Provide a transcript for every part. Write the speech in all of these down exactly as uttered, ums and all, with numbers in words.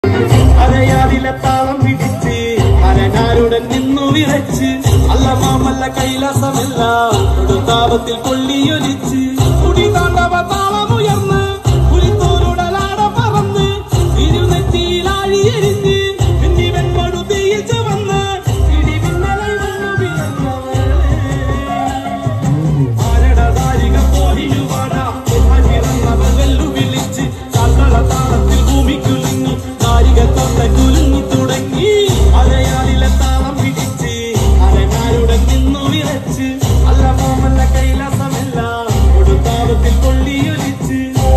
അരയാലിലെ താളം പിടിച്ച് അരനാരുടൻ നിന്നു വിറച്ച് അല്ല മാമല്ല കൈലാസമെല്ലാം കൊടുത്താപത്തിൽ കൊള്ളിയൊലിച്ച് കുടി താണ്ടവ താളമുയർന്ന് പുലിത്തോരുടലാട പറന്ന് ഇരുനെറ്റിയിലാഴിയെരിഞ്ഞ് എന്നിവൻ മടുതയിൽ ചുവന്ന് ഇടിമിന്നലായി വന്നു പിറന്നവളെ ആരടതാരിക പോരിയുവാട പിറന്നവൾ വെല്ലു വിളിച്ച് കാൽകള താളത്തിൽ ഭൂമി കുലുങ്ങി നാരിക തൊണ്ട കുലുങ്ങി തുടങ്ങി അരയാലിലെ താളം പിടിച്ച് അരനാരുടൻ നിന്നു വിറച്ച് അല്ല മാമല്ല കൈലാസമെല്ലാം കൊടുത്താപത്തിൽ കൊള്ളിയൊലിച്ച്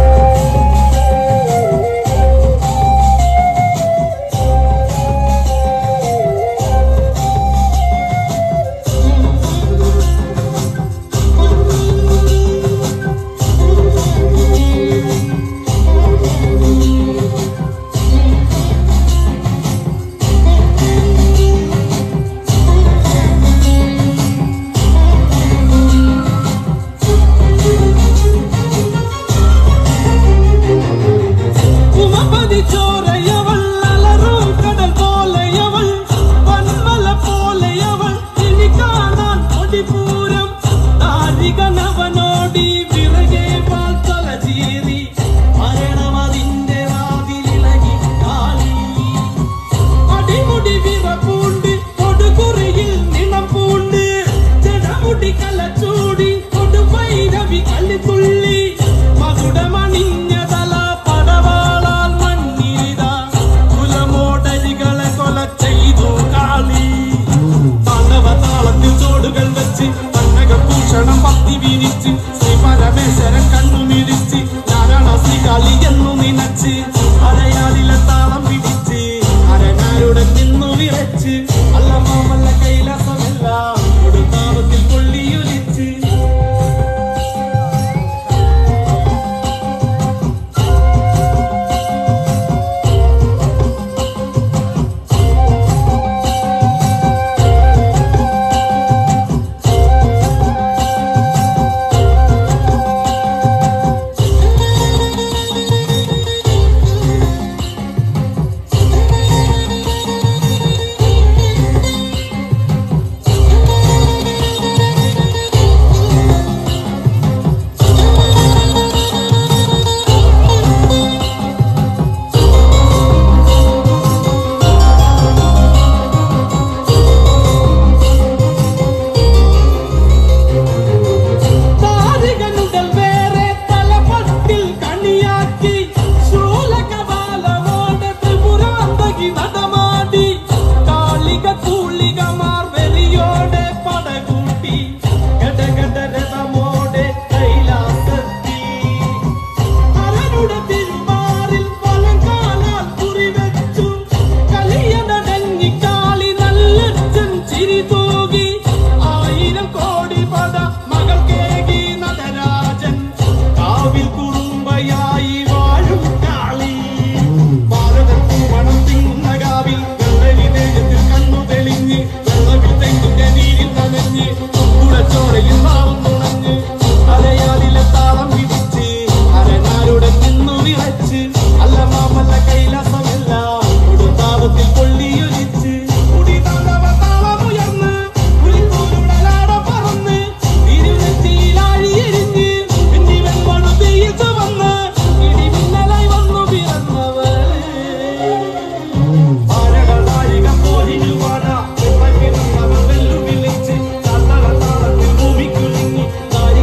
അരയാലിലെ താളം പിടിച്ച് അരനാരുടൻ നിന്നു വിറച്ച് അല്ല മാമല്ല കൈലാസമെല്ലാം കൊടുത്താപത്തിൽ കൊള്ളിയൊലിച്ച്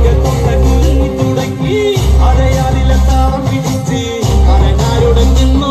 അരനാരുടൻ നിന്നു